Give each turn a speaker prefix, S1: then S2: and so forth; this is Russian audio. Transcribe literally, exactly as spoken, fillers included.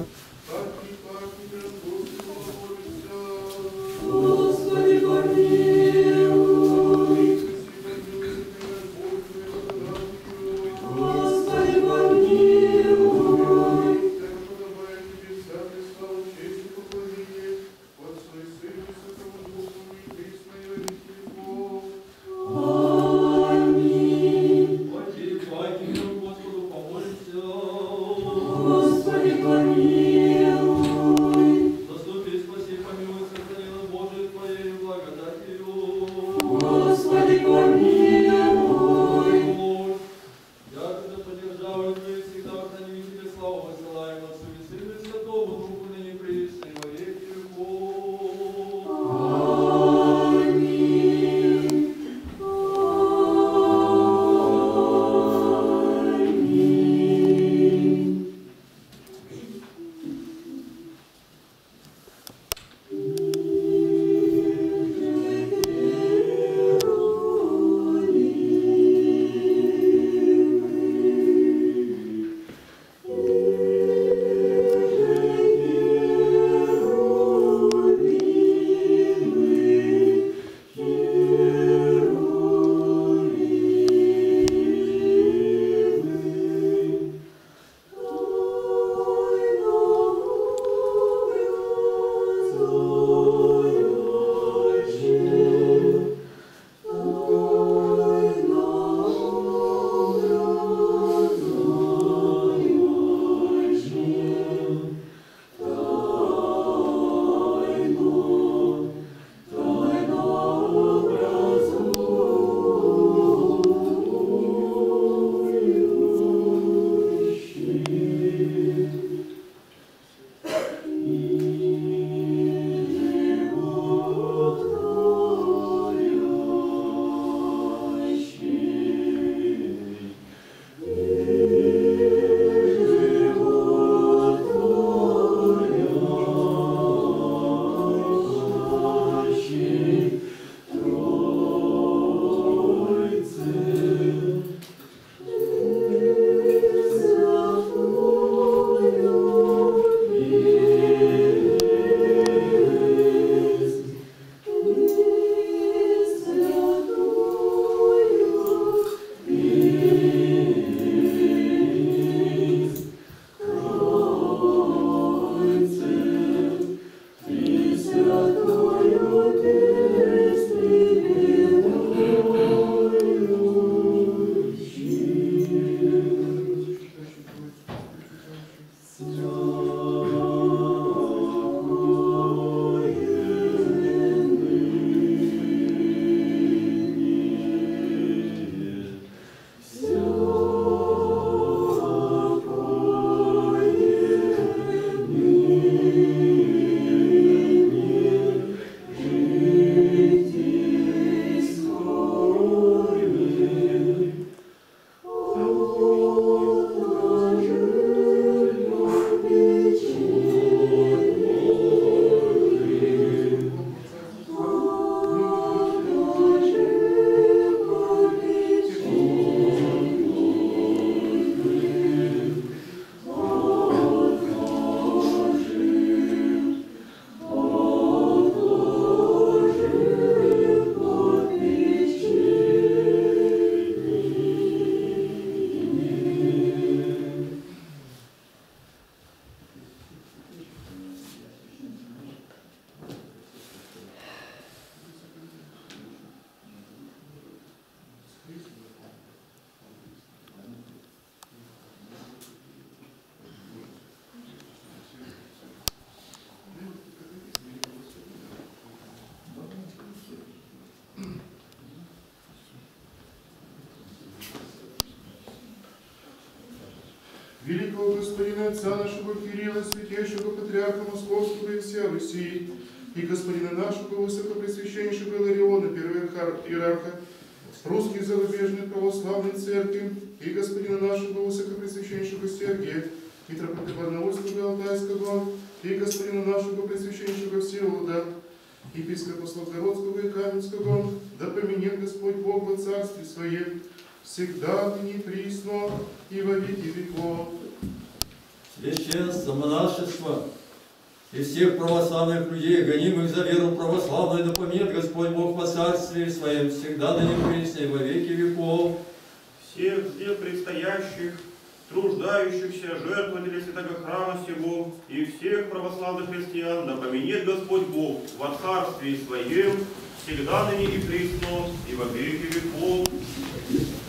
S1: Господи, помилуй. Господи, помилуй. Аминь. Господи, помилуй.
S2: Заступи, спаси, помилуй, сохрани нас, Божией Твоей благодатью.
S1: Господи, помилуй.
S2: Якогда поддержавы Твои всегда храни Тебе славу, высылаем Отцу и Сыну и Святому Духу, ныне присно и во веки веков.
S1: Аминь.
S3: Великого Господина Отца нашего Кирилла, святейшего Патриарха Московского и всея Руси, и Господина нашего Высокопресвященнейшего Илариона, первого иерарха Русской Зарубежной Православной Церкви, и Господина нашего Высокопресвященнейшего Сергия, митрополита Барнаульского и Алтайского, и Господина нашего Пресвященнейшего Всеволода, епископа Славгородского и Каменского, да поменет Господь Бог во Царстве Своем, всегда ныне присно и во веки веков.
S2: священство, монашество и всех православных людей, гонимых за веру православную, да помилует Господь Бог во царстве Своем, всегда да не присно и во веки веков.
S4: Всех здесь предстоящих, труждающихся, жертвователей святого храма сего и всех православных христиан, да помянет Господь Бог во царстве Своем, всегда ныне и присно, и во веки веков.